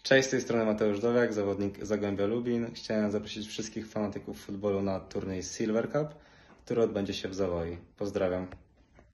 Cześć, z tej strony Mateusz Dowiak, zawodnik Zagłębia Lubin. Chciałem zaprosić wszystkich fanatyków futbolu na turniej Silver Cup, który odbędzie się w Zawoi. Pozdrawiam.